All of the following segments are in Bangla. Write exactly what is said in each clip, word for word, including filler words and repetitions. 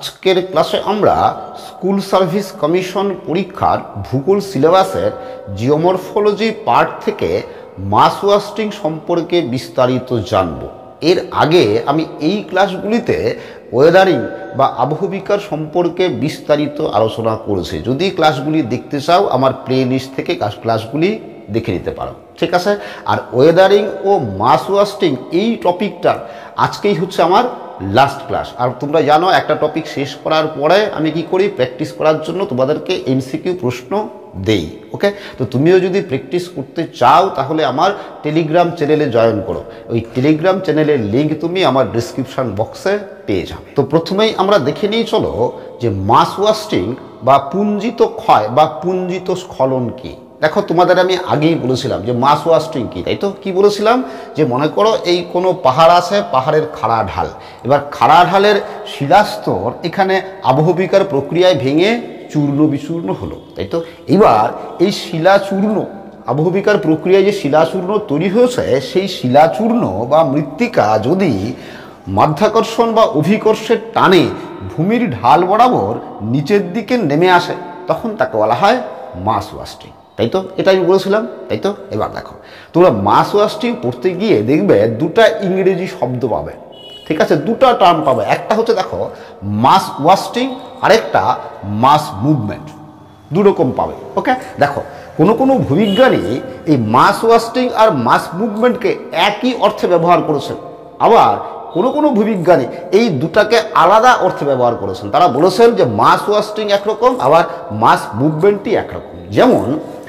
আজকের ক্লাসে আমরা স্কুল সার্ভিস কমিশন পরীক্ষার ভূগোল সিলেবাসের জিওমরফোলজি পার্ট থেকে মাস ওয়াস্টিং সম্পর্কে বিস্তারিত জানব। এর আগে আমি এই ক্লাসগুলিতে ওয়েদারিং বা আবহবিকার সম্পর্কে বিস্তারিত আলোচনা করেছি। যদি ক্লাসগুলি দেখতে চাও আমার প্লে লিস্ট থেকে ক্লাসগুলি দেখে নিতে পারো, ঠিক আছে। আর ওয়েদারিং ও মাস ওয়াস্টিং এই টপিকটা আজকেই হচ্ছে আমার লাস্ট ক্লাস। আর তোমরা জানো একটা টপিক শেষ করার পরে আমি কি করি, প্র্যাকটিস করার জন্য তোমাদেরকে এমসিকিউ প্রশ্ন দেই। ওকে, তো তুমিও যদি প্র্যাকটিস করতে চাও তাহলে আমার টেলিগ্রাম চ্যানেলে জয়েন করো। ওই টেলিগ্রাম চ্যানেলের লিঙ্ক তুমি আমার ডিসক্রিপশন বক্সে পেয়ে যাবে। তো প্রথমেই আমরা দেখে নিই চলো যে মাস ওয়াস্টিং বা পুঞ্জিত ক্ষয় বা পুঞ্জিত স্খলন কি। দেখো, তোমাদের আমি আগেই বলেছিলাম যে মাস ওয়াস্টিং কি, তাই তো? কি বলেছিলাম যে মনে করো এই কোনো পাহাড় আছে, পাহাড়ের খাড়া ঢাল। এবার খাড়া ঢালের শিলাস্তর এখানে আবহবিকার প্রক্রিয়ায় ভেঙে চূর্ণ বিচূর্ণ হলো, তাই তো? এবার এই শিলাচূর্ণ আবহবিকার প্রক্রিয়ায় যে শিলাচূর্ণ তৈরি হয়েছে, সেই শিলাচূর্ণ বা মৃত্তিকা যদি মাধ্যাকর্ষণ বা অভিকর্ষের টানে ভূমির ঢাল বরাবর নিচের দিকে নেমে আসে, তখন তাকে বলা হয় মাস ওয়াস্টিং, তাই তো? এটা আমি বলেছিলাম, তাই তো? এবার দেখো, তোমরা মাস ওয়াস্টিং পড়তে গিয়ে দেখবে দুটা ইংরেজি শব্দ পাবে, ঠিক আছে? দুটা টার্ম পাবে। একটা হচ্ছে দেখো মাস ওয়াস্টিং, আরেকটা মাস মুভমেন্ট, দুরকম পাবে। ওকে, দেখো কোনো কোনো ভূবিজ্ঞানী এই মাস ওয়াস্টিং আর মাস মুভমেন্টকে একই অর্থে ব্যবহার করেছেন, আবার কোনো কোনো ভূবিজ্ঞানী এই দুটাকে আলাদা অর্থে ব্যবহার করেছেন। তারা বলেছেন যে মাস ওয়াস্টিং একরকম, আবার মাস মুভমেন্টই একরকম। যেমন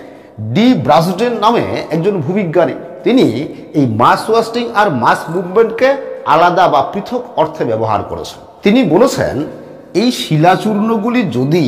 ডি ব্রাসডেন নামে একজন ভূবিজ্ঞানী, তিনি এই মাস ওয়াস্টিং আর মাস মুভমেন্টকে আলাদা বা পৃথক অর্থে ব্যবহার করেছেন। তিনি বলেছেন এই শিলাচূর্ণগুলি যদি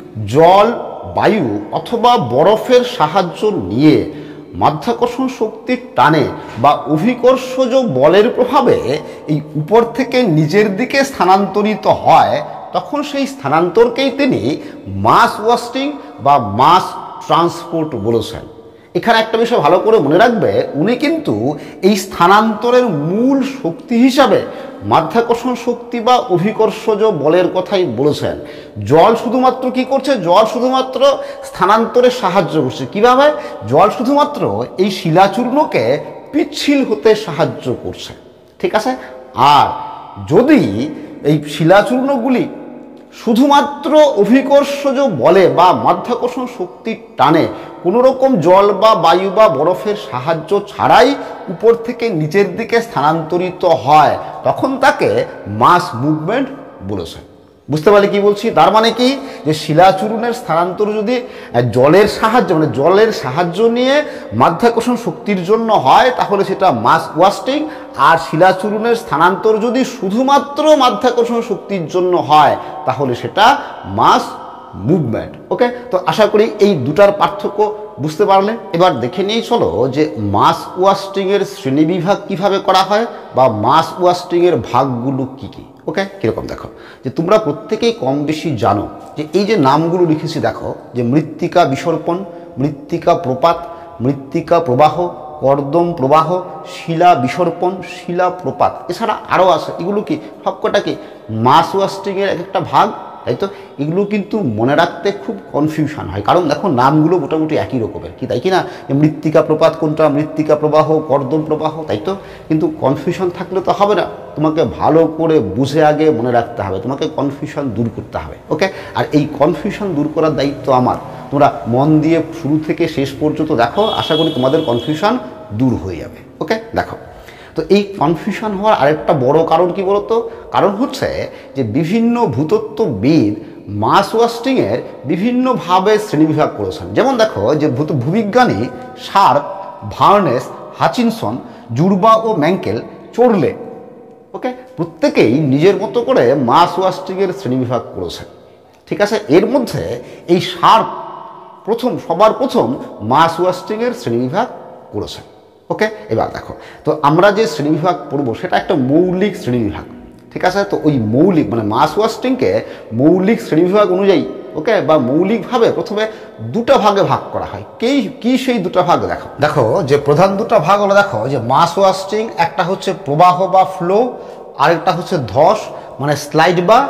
জল, বায়ু অথবা বরফের সাহায্য নিয়ে মাধ্যাকর্ষণ শক্তির টানে বা অভিকর্ষজ বলের প্রভাবে এই উপর থেকে নিচের দিকে স্থানান্তরিত হয়, তখন সেই স্থানান্তরকেই তিনি মাস ওয়াস্টিং বা মাস ট্রান্সপোর্ট বলেছেন। এখানে একটা বিষয় ভালো করে মনে রাখবে, উনি কিন্তু এই স্থানান্তরের মূল শক্তি হিসাবে মাধ্যাকর্ষণ শক্তি বা অভিকর্ষজ বলের কথাই বলেছেন। জল শুধুমাত্র কি করছে? জল শুধুমাত্র স্থানান্তরে সাহায্য করছে। কিভাবে? জল শুধুমাত্র এই শিলাচূর্ণকে পিচ্ছিল হতে সাহায্য করছে, ঠিক আছে। আর যদি এই শিলাচূর্ণগুলি শুধুমাত্র অভিকর্ষজ বলে বা মাধ্যাকর্ষণ শক্তির টানে কোনো রকম জল বা বায়ু বা বরফের সাহায্য ছাড়াই উপর থেকে নিচের দিকে স্থানান্তরিত হয়, তখন তাকে মাস মুভমেন্ট বলেছে। বুঝতে পারলে কি বলছি? তার মানে কি, যে শিলাচূর্ণের স্থানান্তর যদি জলের সাহায্য মানে জলের সাহায্য নিয়ে মাধ্যাকর্ষণ শক্তির জন্য হয়, তাহলে সেটা মাস ওয়াস্টিং। আর শিলাচূর্ণের স্থানান্তর যদি শুধুমাত্র মাধ্যাকর্ষণ শক্তির জন্য হয়, তাহলে সেটা মাস মুভমেন্ট। ওকে, তো আশা করি এই দুটার পার্থক্য বুঝতে পারলে। এবার দেখে নিয়ে চলো যে মাস ওয়াস্টিংয়ের শ্রেণীবিভাগ কিভাবে করা হয় বা মাস ওয়াস্টিংয়ের ভাগগুলো কি কি। ওকে, কীরকম দেখো, যে তোমরা প্রত্যেকেই কম বেশি জানো যে এই যে নামগুলো লিখেছি, দেখো যে মৃত্তিকা বিসর্পণ, মৃত্তিকা প্রপাত, মৃত্তিকা প্রবাহ, কর্দম প্রবাহ, শিলা বিসর্পণ, শিলা প্রপাত, এছাড়া আরও আছে। এগুলো কি সবকটা কি মাস ওয়াস্টিংয়ের এক একটা ভাগ, তাই তো? এগুলো কিন্তু মনে রাখতে খুব কনফিউশন হয়, কারণ দেখো নামগুলো মোটামুটি একই রকমের, কি তাই কি না? মৃত্তিকা প্রপাত কোনটা, মৃত্তিকা প্রবাহ, কর্দম প্রবাহ, তাই তো? কিন্তু কনফিউশন থাকলে তো হবে না, তোমাকে ভালো করে বুঝে আগে মনে রাখতে হবে, তোমাকে কনফিউশন দূর করতে হবে। ওকে, আর এই কনফিউশন দূর করার দায়িত্ব আমার। তোমরা মন দিয়ে শুরু থেকে শেষ পর্যন্ত দেখো, আশা করি তোমাদের কনফিউশন দূর হয়ে যাবে। ওকে, দেখো, তো এই কনফিউশন হওয়ার আরেকটা বড় কারণ কি বলতো? কারণ হচ্ছে যে বিভিন্ন ভূতত্ত্ববিদ মাস ওয়াস্টিংয়ের বিভিন্নভাবে শ্রেণীবিভাগ করেছেন। যেমন দেখো যে ভূত ভূবিজ্ঞানী শার্প, ভার্নেস, হাচিনসন, জুরবা ও ম্যাঙ্কেল, চোরলে, ওকে, প্রত্যেকেই নিজের মতো করে মাস ওয়াস্টিংয়ের শ্রেণীবিভাগ করেছেন, ঠিক আছে। এর মধ্যে এই শার্প প্রথম সবার প্রথম মাস ওয়াস্টিংয়ের শ্রেণীবিভাগ করেছেন। ওকে, এবার দেখো, তো আমরা যে শ্রেণীবিভাগ পড়বো সেটা একটা মৌলিক শ্রেণীবিভাগ, ঠিক আছে। তো ওই মৌলিক মানে মাস ওয়াস্টিংকে মৌলিক শ্রেণীবিভাগ অনুযায়ী, ওকে, বা মৌলিকভাবে প্রথমে দুটা ভাগে ভাগ করা হয়। কি কি সেই দুটা ভাগ? দেখো দেখো যে প্রধান দুটা ভাগ হলো, দেখো যে মাস ওয়াস্টিং একটা হচ্ছে প্রবাহ বা ফ্লো, আরেকটা হচ্ছে ধস মানে স্লাইড বা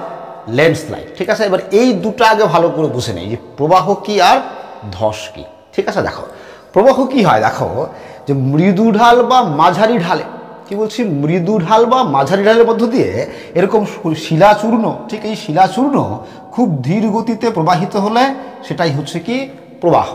ল্যান্ডস্লাইড। ঠিক আছে, এবার এই দুটো আগে ভালো করে বুঝে নেই যে প্রবাহ কি আর ধস কি। ঠিক আছে, দেখো প্রবাহ কি হয়, দেখো যে মৃদু ঢাল বা মাঝারি ঢালে, কি বলছি, মৃদু ঢাল বা মাঝারি ঢালের মধ্য দিয়ে এরকম শিলাচূর্ণ, ঠিক এই শিলাচূর্ণ খুব ধীর গতিতে প্রবাহিত হলে সেটাই হচ্ছে কি প্রবাহ।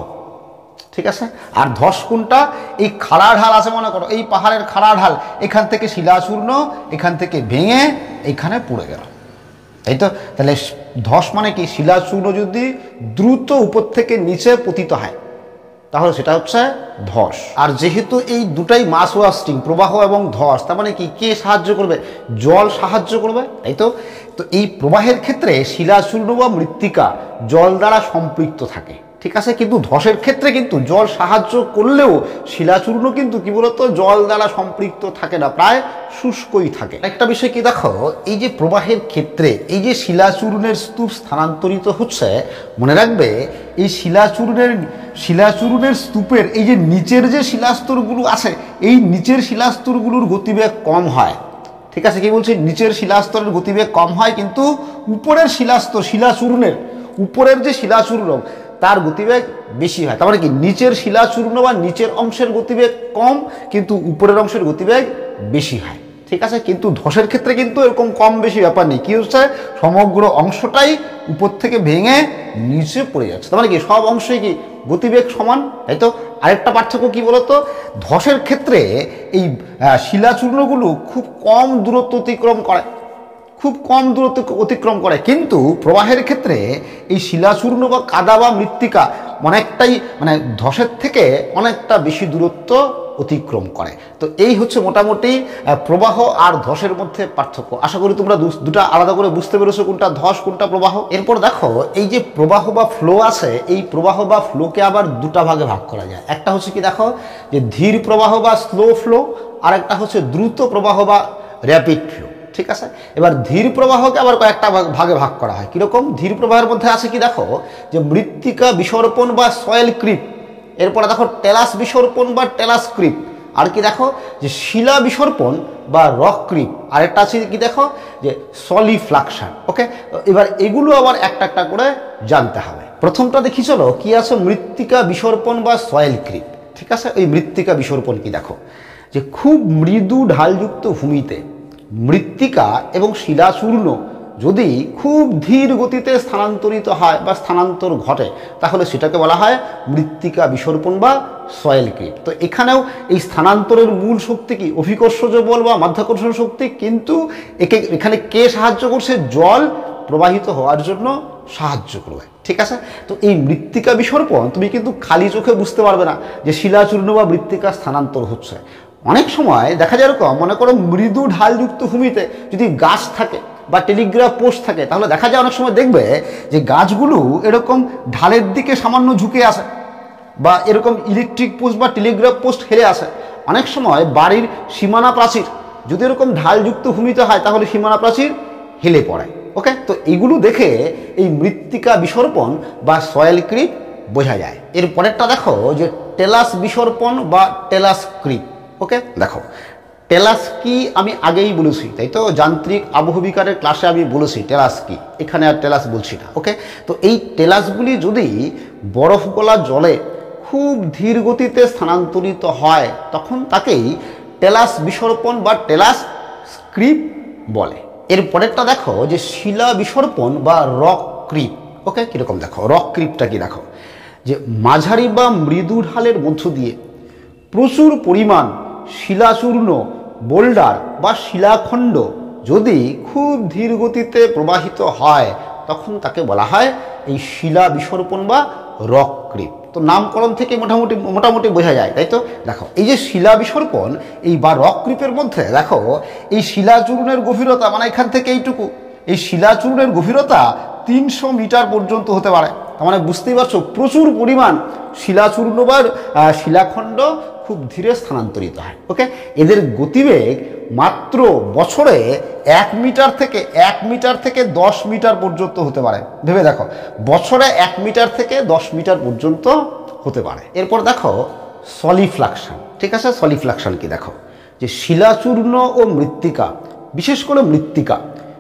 ঠিক আছে, আর ধস কোনটা, এই খাড়া ঢাল আছে মনে করো, এই পাহাড়ের খাড়া ঢাল, এখান থেকে শিলাচূর্ণ এখান থেকে ভেঙে এখানে পড়ে গেল, তাই তো। তাহলে ধস মানে কি, শিলাচূর্ণ যদি দ্রুত উপর থেকে নিচে পতিত হয় তাহলে সেটা হচ্ছে ধস। আর যেহেতু এই দুটাই মাস ওয়াস্টিং, প্রবাহ এবং ধস, তার মানে কি, কে সাহায্য করবে, জল সাহায্য করবে, তাই তো। তো এই প্রবাহের ক্ষেত্রে শিলাচূর্ণ বা মৃত্তিকা জল দ্বারা সম্পৃক্ত থাকে। ঠিক আছে, কিন্তু ধসের ক্ষেত্রে কিন্তু জল সাহায্য করলেও শিলাচূর্ণ কিন্তু কি বলতো জল দ্বারা সম্পৃক্ত থাকে না, প্রায় শুষ্কই থাকে। একটা বিষয় কি দেখো, এই যে প্রবাহের ক্ষেত্রে এই যে শিলাচূর্ণের স্তূপ স্থানান্তরিত হচ্ছে, মনে রাখবে এই শিলাচূর্ণের শিলাচূর্ণের স্তূপের এই যে নিচের যে শিলাস্তরগুলো আছে, এই নিচের শিলাস্তরগুলোর গতিবেগ কম হয়। ঠিক আছে, কি বলছি, নিচের শিলাস্তরের গতিবেগ কম হয়, কিন্তু উপরের শিলাস্তর শিলাচূর্ণের উপরের যে শিলাচূর্ণ তার গতিবেগ বেশি হয়। তার মানে কি, নিচের শিলাচূর্ণ বা নিচের অংশের গতিবেগ কম, কিন্তু উপরের অংশের গতিবেগ বেশি হয়। ঠিক আছে, কিন্তু ধসের ক্ষেত্রে কিন্তু এরকম কম বেশি ব্যাপার নেই, কি হচ্ছে, সমগ্র অংশটাই উপর থেকে ভেঙে নিচে পড়ে যাচ্ছে, তার মানে কি সব অংশই কি গতিবেগ সমান, তাই তো। আরেকটা পার্থক্য কি বলতো, ধসের ক্ষেত্রে এই শিলাচূর্ণগুলো খুব কম দূরত্ব অতিক্রম করে, খুব কম দূরত্ব অতিক্রম করে, কিন্তু প্রবাহের ক্ষেত্রে এই শিলাচূর্ণ বা কাদা বা মৃত্তিকা অনেকটাই মানে ধসের থেকে অনেকটা বেশি দূরত্ব অতিক্রম করে। তো এই হচ্ছে মোটামুটি প্রবাহ আর ধসের মধ্যে পার্থক্য। আশা করি তোমরা দুটা আলাদা করে বুঝতে পেরেছো কোনটা ধস কোনটা প্রবাহ। এরপর দেখো, এই যে প্রবাহ বা ফ্লো আছে, এই প্রবাহ বা ফ্লোকে আবার দুটা ভাগে ভাগ করা যায়। একটা হচ্ছে কি দেখো, যে ধীর প্রবাহ বা স্লো ফ্লো, আর একটা হচ্ছে দ্রুত প্রবাহ বা র্যাপিড ফ্লো। ঠিক আছে, এবার ধীর প্রবাহকে আবার কয়েকটা ভাগে ভাগ করা হয়। কিরকম, ধীর প্রবাহের মধ্যে আছে কি দেখো, যে মৃত্তিকা বিসর্পণ বা সয়েল ক্রিপ, এরপরে দেখো টেলাস বিসর্পণ বা টেলাস ক্রিপ, আর কি দেখো যে শিলা বিসর্পণ বা রক ক্রিপ, আর একটা আছে কি দেখো যে সলিফ্লাকশন। ওকে, এবার এগুলো আবার একটা একটা করে জানতে হবে। প্রথমটা দেখি চলো, কি আছে, মৃত্তিকা বিসর্পণ বা সয়েল ক্রিপ। ঠিক আছে, এই মৃত্তিকা বিসর্পণ কি দেখো, যে খুব মৃদু ঢালযুক্ত ভূমিতে মৃত্তিকা এবং শিলাচূর্ণ যদি খুব ধীর গতিতে স্থানান্তরিত হয় বা স্থানান্তর ঘটে, তাহলে সেটাকে বলা হয় মৃত্তিকা বিসর্পণ বা সয়েল ক্রিপ। তো এখানেও এই স্থানান্তরের মূল শক্তি কি, অভিকর্ষজ বল বা মাধ্যাকর্ষণ শক্তি, কিন্তু একে এখানে কে সাহায্য করছে, জল প্রবাহিত হওয়ার জন্য সাহায্য করবে। ঠিক আছে, তো এই মৃত্তিকা বিসর্পণ তুমি কিন্তু খালি চোখে বুঝতে পারবে না যে শিলাচূর্ণ বা মৃত্তিকা স্থানান্তর হচ্ছে। অনেক সময় দেখা যায় এরকম, মনে করো মৃদু ঢালযুক্ত ভূমিতে যদি গাছ থাকে বা টেলিগ্রাফ পোস্ট থাকে, তাহলে দেখা যায় অনেক সময় দেখবে যে গাছগুলো এরকম ঢালের দিকে সামান্য ঝুঁকে আসে, বা এরকম ইলেকট্রিক পোস্ট বা টেলিগ্রাফ পোস্ট হেরে আসে। অনেক সময় বাড়ির সীমানা প্রাচীর যদি এরকম ঢালযুক্ত ভূমিতে হয়, তাহলে সীমানা প্রাচীর হেলে পড়ে। ওকে, তো এগুলো দেখে এই মৃত্তিকা বিসর্পণ বা সয়েল ক্রিপ বোঝা যায়। এর পরেরটা দেখো, যে টেলাস বিসর্পণ বা টেলাস ক্রিপ। ওকে, দেখো টেলাস কি আমি আগেই বলেছি, তাই তো, যান্ত্রিক আবহবিকারের ক্লাসে আমি বলেছি টেলাস কি, এখানে আর টেলাস বলছি না। ওকে, তো এই টেলাসগুলি যদি বরফ গলা জলে খুব ধীর গতিতে স্থানান্তরিত হয়, তখন তাকেই টেলাস বিসর্পণ বা টেলাস ক্রিপ বলে। এর পরেরটা দেখো, যে শিলা বিসর্পণ বা রক ক্রিপ। ওকে, কিরকম দেখো, রক ক্রিপটা কি দেখো, যে মাঝারি বা মৃদু ঢালের মধ্য দিয়ে প্রচুর পরিমাণ শিলাচূর্ণ, বোল্ডার বা শিলাখণ্ড যদি খুব ধীর গতিতে প্রবাহিত হয়, তখন তাকে বলা হয় এই শিলা বিসর্পণ বা রক ক্রিপ। তো নামকরণ থেকে মোটামুটি মোটামুটি বোঝা যায়, তাই তো। দেখো এই যে শিলা বিসর্পণ এই বা রক ক্রিপের মধ্যে দেখো এই শিলাচূর্ণের গভীরতা, মানে এখান থেকে এইটুকু, এই শিলাচূর্ণের গভীরতা তিনশো মিটার পর্যন্ত হতে পারে। তার মানে বুঝতেই পারছো প্রচুর পরিমাণ শিলাচূর্ণ বা শিলাখণ্ড খুব ধীরে স্থানান্তরিত হয়। ওকে, এদের গতিবেগ মাত্র বছরে এক মিটার থেকে এক মিটার থেকে দশ মিটার পর্যন্ত হতে পারে। ভেবে দেখো, বছরে এক মিটার থেকে দশ মিটার পর্যন্ত হতে পারে। এরপর দেখো সলিফ্লাকশন। ঠিক আছে, সলিফ্লাকশন কি দেখো, যে শিলাচূর্ণ ও মৃত্তিকা, বিশেষ করে মৃত্তিকা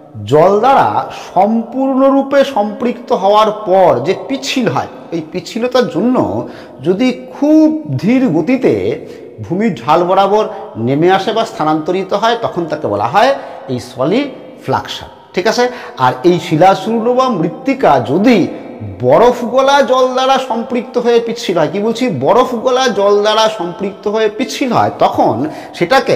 জল দ্বারা সম্পূর্ণরূপে সম্পৃক্ত হওয়ার পর যে পিচ্ছিল হয়, এই পিচ্ছিলতার জন্য যদি খুব ধীর গতিতে ভূমির ঢাল বরাবর নেমে আসে বা স্থানান্তরিত হয়, তখন তাকে বলা হয় এই সলিফ্লাকশন। ঠিক আছে। আর এই শিলাচূর্ণ বা মৃত্তিকা যদি বরফ গলা জল দ্বারা সম্পৃক্ত হয়ে পিচ্ছিল হয়, কি বলছি, বরফ গলা জল দ্বারা সম্পৃক্ত হয়ে পিচ্ছিল হয়, তখন সেটাকে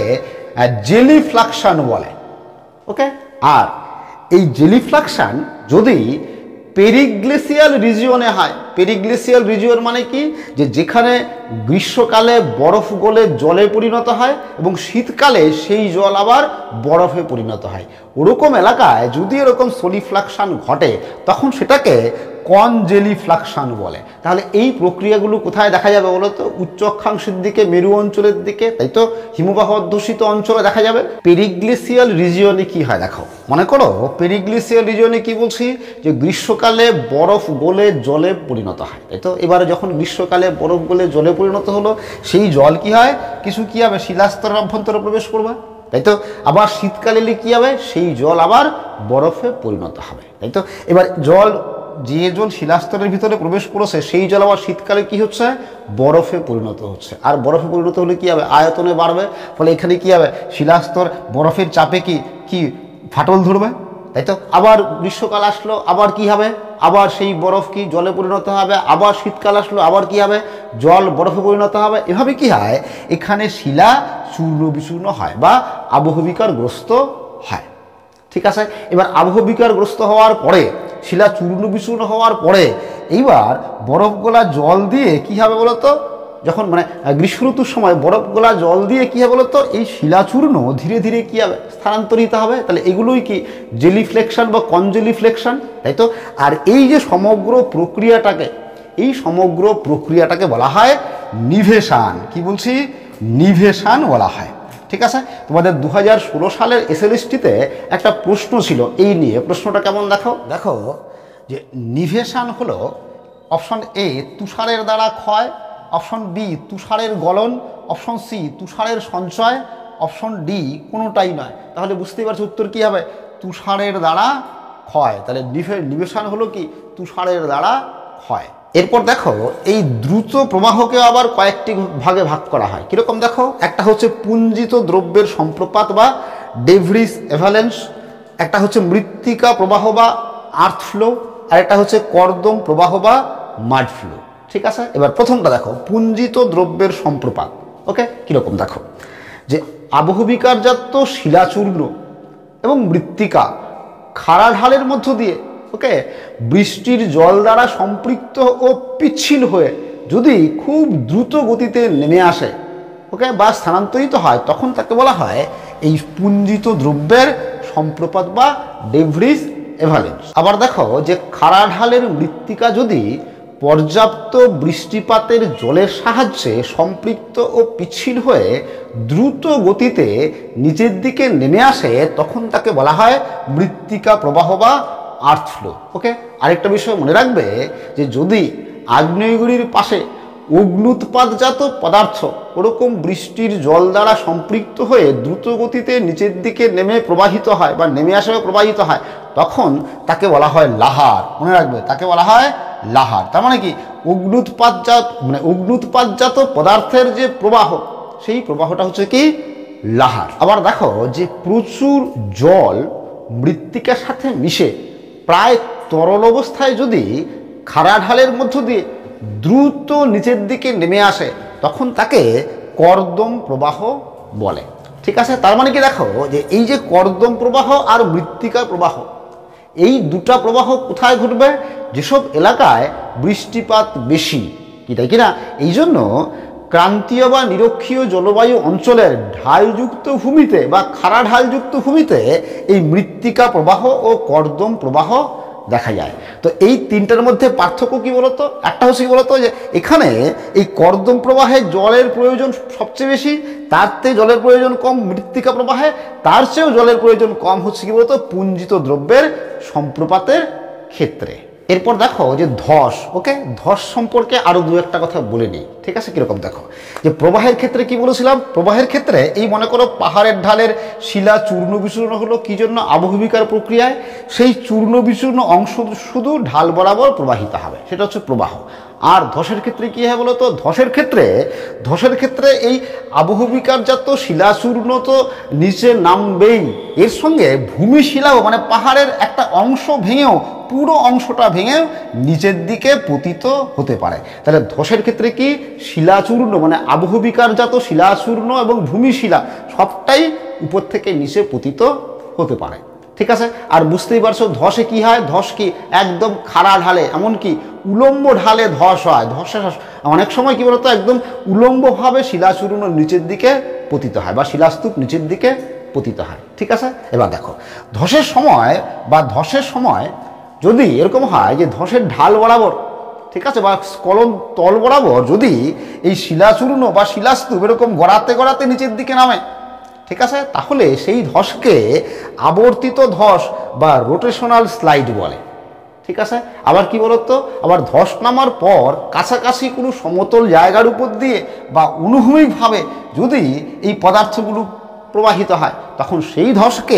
জেলিফ্লাকশন বলে। ওকে। আর এই জেলিফ্লাকশন যদি পেরিগ্লেসিয়াল রিজিয়নে হয়, পেরিগ্লেসিয়াল রিজিয়ন মানে কি, যে যেখানে গ্রীষ্মকালে বরফ গলে জলে পরিণত হয় এবং শীতকালে সেই জল আবার বরফে পরিণত হয়, ওরকম এলাকায় যদি এরকম সলিফ্লাকশন ঘটে তখন সেটাকে কনজেলিফ্লাকশন বলে। তাহলে এই প্রক্রিয়াগুলো কোথায় দেখা যাবে বলো তো? উচ্চ অক্ষাংশের দিকে, মেরু অঞ্চলের দিকে, তাই তো, হিমবাহ অধ্যুষিত অঞ্চলে দেখা যাবে। পেরিগ্লেসিয়াল রিজিয়নে কি হয় দেখো, মনে করো পেরিগ্লেসিয়াল রিজিয়নে কি বলছি, যে গ্রীষ্মকালে বরফ গলে জলে পরিণত হয়, তাই তো। এবারে যখন গ্রীষ্মকালে বরফ গলে জলে পরিণত হলো, সেই জল কি হয়, কিছু কি হবে, শিলাস্তরের অভ্যন্তরে প্রবেশ করবে, তাই তো। আবার শীতকালে কি হবে, সেই জল আবার বরফে পরিণত হবে, তাই তো। এবার জল, যে জল শিলাস্তরের ভিতরে প্রবেশ করেছে, সেই জল আবার শীতকালে কি হচ্ছে, বরফে পরিণত হচ্ছে। আর বরফে পরিণত হলে কি হবে, আয়তনে বাড়বে, ফলে এখানে কি হবে, শিলাস্তর বরফের চাপে কি কি ফাটল ধরবে, তাই তো। আবার গ্রীষ্মকাল আসলো, আবার কি হবে, আবার সেই বরফ কি জলে পরিণত হবে, আবার শীতকাল আসলো, আবার কি হবে, জল বরফে পরিণত হবে। এভাবে কি হয়, এখানে শিলা চূর্ণ বিচূর্ণ হয় বা আবহবিকারগ্রস্ত হয়। ঠিক আছে। এবার আবহবিকারগ্রস্ত হওয়ার পরে, শিলা চূর্ণ বিচূর্ণ হওয়ার পরে, এইবার বরফ গোলা জল দিয়ে কি হবে বলতো, যখন মানে গ্রীষ্ম ঋতুর সময় বরফ গোলা জল দিয়ে কি হবে বলতো, এই শিলাচূর্ণ ধীরে ধীরে কি হবে, স্থানান্তরিত হবে। তাহলে এগুলোই কি জেলিফ্লেকশন বা কনজেলিফ্লেকশন, তাই তো। আর এই যে সমগ্র প্রক্রিয়াটাকে, এই সমগ্র প্রক্রিয়াটাকে বলা হয় নিভেশান। কি বলছি, নিভেশান বলা হয়। ঠিক আছে। তোমাদের দু হাজার ষোলো সালের এসএলএসটিতে একটা প্রশ্ন ছিল এই নিয়ে। প্রশ্নটা কেমন দেখো, দেখো যে নিভেশান হলো অপশন এ তুষারের দ্বারা ক্ষয়, অপশন বি তুষারের গলন, অপশন সি তুষারের সঞ্চয়, অপশন ডি কোনোটাই নয়। তাহলে বুঝতেই পারছো উত্তর কি হবে, তুষারের দ্বারা ক্ষয়। তাহলে নিভেশান হলো কি, তুষারের দ্বারা ক্ষয়। এরপর দেখো এই দ্রুত প্রবাহকে আবার কয়েকটি ভাগে ভাগ করা হয়। কিরকম দেখো, একটা হচ্ছে পুঞ্জিত দ্রব্যের সম্প্রপাত বা ডেভরিস এভালেন্স, একটা হচ্ছে মৃত্তিকা প্রবাহ বা আর্থ ফ্লো, আর একটা হচ্ছে কর্দম প্রবাহ বা মাড ফ্লো। ঠিক আছে। এবার প্রথমটা দেখো, পুঞ্জিত দ্রব্যের সম্প্রপাত। ওকে। কিরকম দেখো, যে আবহবিকারজাত শিলাচূর্ণ এবং মৃত্তিকা খাড়া ঢালের মধ্য দিয়ে, ওকে, বৃষ্টির জল দ্বারা সম্পৃক্ত ও পিচ্ছিল হয়ে যদি খুব দ্রুত গতিতে নেমে আসে, ওকে, বা স্থানান্তরিত হয়, তখন তাকে বলা হয় এই পুঞ্জিত দ্রব্যের সম্প্রপাত বা ডেভরিস এভালেন্স। আবার দেখো যে খাড়া ঢালের মৃত্তিকা যদি পর্যাপ্ত বৃষ্টিপাতের জলের সাহায্যে সম্পৃক্ত ও পিচ্ছিল হয়ে দ্রুত গতিতে নিচের দিকে নেমে আসে, তখন তাকে বলা হয় মৃত্তিকা প্রবাহ বা আর্থ ফ্লো। ওকে। আরেকটা বিষয় মনে রাখবে, যে যদি আগ্নেয়গিরির পাশে অগ্নুৎপাতজাত পদার্থ ওরকম বৃষ্টির জল দ্বারা সম্পৃক্ত হয়ে দ্রুত গতিতে নিচের দিকে নেমে প্রবাহিত হয় বা নেমে আসে প্রবাহিত হয়, তখন তাকে বলা হয় লাহার। মনে রাখবে, তাকে বলা হয় লাহার। তার মানে কি, অগ্নুৎপাতজাত মানে অগ্নুৎপাতজাত পদার্থের যে প্রবাহ, সেই প্রবাহটা হচ্ছে কি লাহার। আবার দেখো যে প্রচুর জল মৃত্তিকার সাথে মিশে প্রায় তরল অবস্থায় যদি খাড়া ঢালের মধ্য দিয়ে দ্রুত নিচের দিকে নেমে আসে, তখন তাকে কর্দম প্রবাহ বলে। ঠিক আছে। তার মানে কি দেখো, যে এই যে কর্দম প্রবাহ আর মৃত্তিকার প্রবাহ, এই দুটা প্রবাহ কোথায় ঘটবে, যেসব এলাকায় বৃষ্টিপাত বেশি, কি তাই কিনা। এই জন্য ক্রান্তীয় বা নিরক্ষীয় জলবায়ু অঞ্চলের ঢালযুক্ত ভূমিতে বা খাড়া ঢালযুক্ত ভূমিতে এই মৃত্তিকা প্রবাহ ও কর্দম প্রবাহ দেখা যায়। তো এই তিনটার মধ্যে পার্থক্য কি বলতো, একটা হচ্ছে কি বলতো, যে এখানে এই কর্দম প্রবাহে জলের প্রয়োজন সবচেয়ে বেশি, তার চেয়ে জলের প্রয়োজন কম মৃত্তিকা প্রবাহে, তার চেয়েও জলের প্রয়োজন কম হচ্ছে কি বলতো পুঞ্জিত দ্রব্যের সম্প্রপাতের ক্ষেত্রে। এরপর দেখো যে ধস, ওকে, ধস সম্পর্কে আরো দু একটা কথা বলে নিই, ঠিক আছে? কিরকম দেখো যে প্রবাহের ক্ষেত্রে কি বলেছিলাম, প্রবাহের ক্ষেত্রে এই মনে করো পাহাড়ের ঢালের শিলা চূর্ণ বিচূর্ণ হলো কি জন্য, আবহবিকার প্রক্রিয়ায় সেই চূর্ণ বিচূর্ণ অংশ শুধু ঢাল বরাবর প্রবাহিত হবে, সেটা হচ্ছে প্রবাহ। আর ধসের ক্ষেত্রে কি হয় বলতো, ধসের ক্ষেত্রে ধসের ক্ষেত্রে এই আবহবিকারজাত শিলাচূর্ণ তো নিচে নামবেই, এর সঙ্গে ভূমিশিলাও মানে পাহাড়ের একটা অংশ ভেঙেও পুরো অংশটা ভেঙে নিচের দিকে পতিত হতে পারে। তাহলে ধসের ক্ষেত্রে কি শিলাচূর্ণ মানে আবহবিকারজাত শিলাচূর্ণ এবং ভূমিশিলা সবটাই উপর থেকে নিচে পতিত হতে পারে, ঠিক আছে? আর বুঝতেই পারছো ধসে কি হয়, ধস কি একদম খাড়া ঢালে, এমনকি উলম্ব ঢালে ধস হয়। ধসে অনেক সময় কি বলতো একদম উলম্বভাবে শিলাচূর্ণ নিচের দিকে পতিত হয় বা শিলাস্তূপ নিচের দিকে পতিত হয়, ঠিক আছে? এবার দেখো ধসের সময় বা ধসের সময় যদি এরকম হয় যে ধসের ঢাল বরাবর, ঠিক আছে, বা স্খলন তল বরাবর যদি এই শিলাচূর্ণ বা শিলাস্তূপ এরকম গড়াতে গড়াতে নিচের দিকে নামে, ঠিক আছে, তাহলে সেই ধসকে আবর্তিত ধস বা রোটেশনাল স্লাইড বলে, ঠিক আছে? আবার কি বলতো, আবার ধস নামার পর কাছাকাছি কোনো সমতল জায়গার উপর দিয়ে বা অনুভূমিকভাবে যদি এই পদার্থগুলো প্রবাহিত হয় তখন সেই ধসকে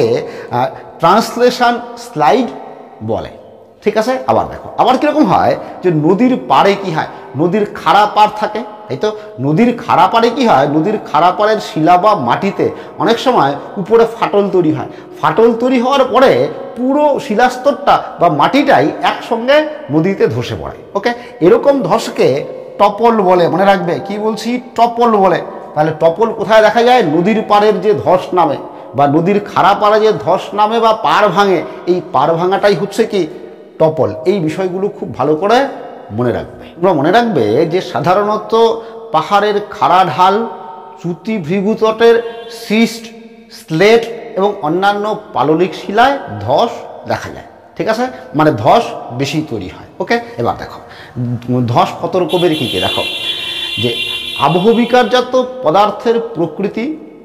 ট্রান্সলেশন স্লাইড বলে, ঠিক আছে? আবার দেখো আবার কিরকম হয় যে নদীর পাড়ে কি হয়, নদীর খাড়া পাড় থাকে, তাই তো? নদীর খাড়া পাড়ে কি হয়, নদীর খাড়া পাড়ের শিলা বা মাটিতে অনেক সময় উপরে ফাটল তৈরি হয়, ফাটল তৈরি হওয়ার পরে পুরো শিলাস্তরটা বা মাটিটাই একসঙ্গে নদীতে ধসে পড়ে, ওকে? এরকম ধসকে টপল বলে, মনে রাখবে কি বলছি, টপল বলে। তাহলে টপল কোথায় দেখা যায়, নদীর পাড়ের যে ধস নামে বা নদীর খাড়া পাড়ে যে ধস নামে বা পাড় ভাঙে, এই পাড় ভাঙাটাই হচ্ছে কি টপল। এই বিষয়গুলো খুব ভালো করে মনে রাখবে। তোমরা মনে রাখবে যে সাধারণত পাহাড়ের খাড়া ঢাল, চ্যুতি ভৃগুতটের সিস্ট, স্লেট এবং অন্যান্য পাললিক শিলায় ধস দেখা যায়, ঠিক আছে? মানে ধস বেশি তৈরি হয়, ওকে? এবার দেখো ধস কত রকমের কী কী, দেখো যে আবহবিকারজাত পদার্থের প্রকৃতি,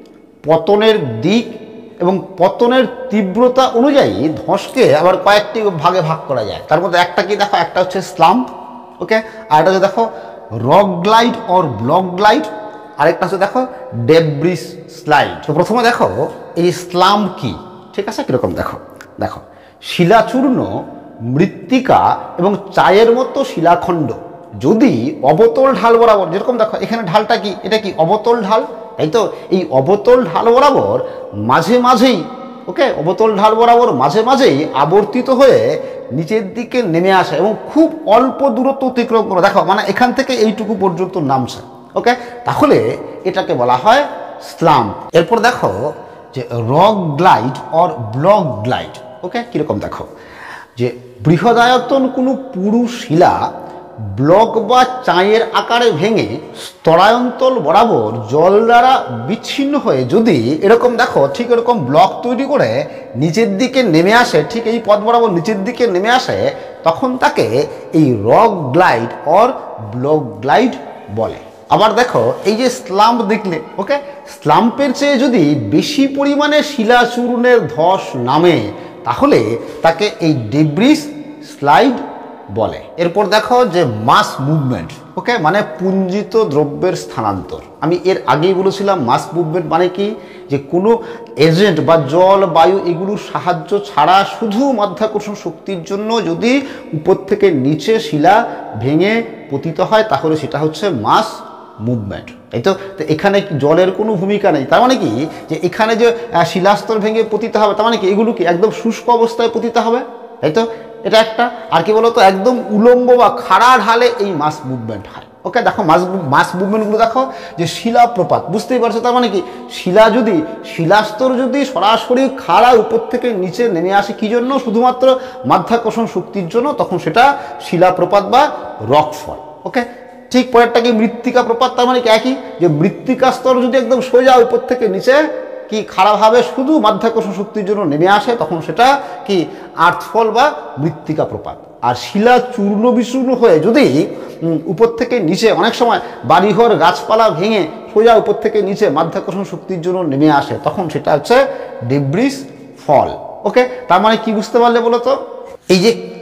পতনের দিক এবং পতনের তীব্রতা অনুযায়ী ধসকে আবার কয়েকটি ভাগে ভাগ করা যায়। তার মধ্যে একটা কি দেখো, একটা হচ্ছে স্লাম্প, ওকে, আর একটা হচ্ছে দেখো rock glide or block glide, আরেকটা হচ্ছে দেখো ডেব্রিস স্লাইড। তো প্রথমে দেখো এই স্লাম্প কি, ঠিক আছে? কিরকম দেখো, দেখো শিলাচূর্ণ, মৃত্তিকা এবং চায়ের মতো শিলাখণ্ড যদি অবতল ঢাল বরাবর, যেরকম দেখো এখানে ঢালটা কি, এটা কি অবতল ঢাল, তাই তো? এই অবতল ঢাল বরাবর মাঝে মাঝেই, ওকে, অবতল ঢাল বরাবর মাঝে মাঝেই আবর্তিত হয়ে নিচের দিকে নেমে আসে এবং খুব অল্প দূরত্ব অতিক্রম করে, দেখো মানে এখান থেকে এইটুকু পর্যন্ত নামছে, ওকে? তাহলে এটাকে বলা হয় স্লাম্প। এরপর দেখো যে rock glide or block glide, okay? কিরকম দেখো যে বৃহদায়তন কোনো পুরু শিলা ব্লক বা চাঁয়ের আকারে ভেঙে স্তরায়ন্তল বরাবর জল দ্বারা বিচ্ছিন্ন হয়ে যদি এরকম দেখো ঠিক এরকম ব্লক তৈরি করে নিচের দিকে নেমে আসে, ঠিক এই পথ বরাবর নিচের দিকে নেমে আসে, তখন তাকে এই rock glide or block glide বলে। আবার দেখো এই যে স্লাম্প দেখলে, ওকে, স্লাম্পের চেয়ে যদি বেশি পরিমাণে শিলাচূর্ণের ধস নামে তাহলে তাকে এই ডেব্রিস স্লাইড বলে। এরপর দেখো যে মাস মুভমেন্ট, ওকে, মানে পুঞ্জিত দ্রব্যের স্থানান্তর। আমি এর আগেই বলেছিলাম মাস মুভমেন্ট মানে কি, যে কোনো এজেন্ট বা জল, বায়ু এগুলোর সাহায্য ছাড়া শুধু মাধ্যাকর্ষণ শক্তির জন্য যদি উপর থেকে নিচে শিলা ভেঙে পতিত হয় তাহলে সেটা হচ্ছে মাস মুভমেন্ট, তাই তো? তো এখানে জলের কোনো ভূমিকা নেই। তার মানে কি যে এখানে যে শিলাস্তর ভেঙে পতিত হবে তার মানে কি এগুলো কি একদম শুষ্ক অবস্থায় পতিত হবে, তাই তো? এটা একটা। আর কি বলতো একদম উলম্ব বা খাড়া ঢালে এই মাস মুভমেন্ট হয়, ওকে? দেখো মাস মাস মুভমেন্টগুলো দেখো যে শিলাপ্রপাত, বুঝতেই পারছো? তার মানে কি শিলা যদি শিলাস্তর যদি সরাসরি খাড়া উপর থেকে নিচে নেমে আসে কি জন্য, শুধুমাত্র মাধ্যাকর্ষণ শক্তির জন্য, তখন সেটা শিলাপ্রপাত বা রকফল, ওকে? ঠিক পরেরটা কি মৃত্তিকা প্রপাত, তার মানে কি একই, যে মৃত্তিকা স্তর যদি একদম সোজা উপর থেকে নিচে কি খারাপভাবে শুধু মাধ্যাকর্ষণ শক্তির জন্য নেমে আসে তখন সেটা কি আর্থফল বা মৃত্তিকা প্রপাত। আর শিলা চূর্ণ বিচূর্ণ হয়ে যদি উপর থেকে নিচে অনেক সময় বাড়িঘর গাছপালা ভেঙে সোজা উপর থেকে নিচে মাধ্যাকর্ষণ শক্তির জন্য নেমে আসে তখন সেটা হচ্ছে ডেব্রিস ফল, ওকে? তার মানে কি বুঝতে পারলে বলো তো, এই যে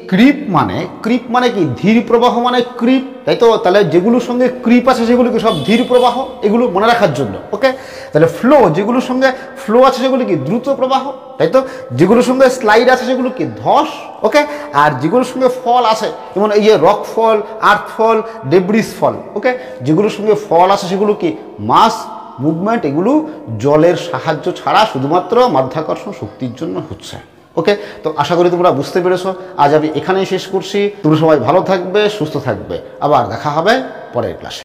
ক্রিপ মানে ক্রিপ মানে কি ধীর প্রবাহ মানে ক্রিপ, তাই তো? তাহলে যেগুলোর সঙ্গে ক্রিপ আছে সেগুলো কি সব ধীর প্রবাহ, এগুলো মনে রাখার জন্য। ওকে, তাহলে ফ্লো যেগুলোর সঙ্গে ফ্লো আছে সেগুলো কি দ্রুত প্রবাহ, তাই তো? যেগুলোর সঙ্গে স্লাইড আছে সেগুলো কি ধস। ওকে, আর যেগুলোর সঙ্গে ফল আছে যেমন এই যে রক ফল, আর্থ ফল, ডেব্রিস ফল। ওকে, যেগুলোর সঙ্গে ফল আছে সেগুলো কি মাস মুভমেন্ট, এগুলো জলের সাহায্য ছাড়া শুধুমাত্র মাধ্যাকর্ষণ শক্তির জন্য হচ্ছে। ওকে, তো আশা করি তোমরা বুঝতে পেরেছো। আজ আমি এখানেই শেষ করছি। তোমরা সবাই ভালো থাকবে, সুস্থ থাকবে, আবার দেখা হবে পরের ক্লাসে।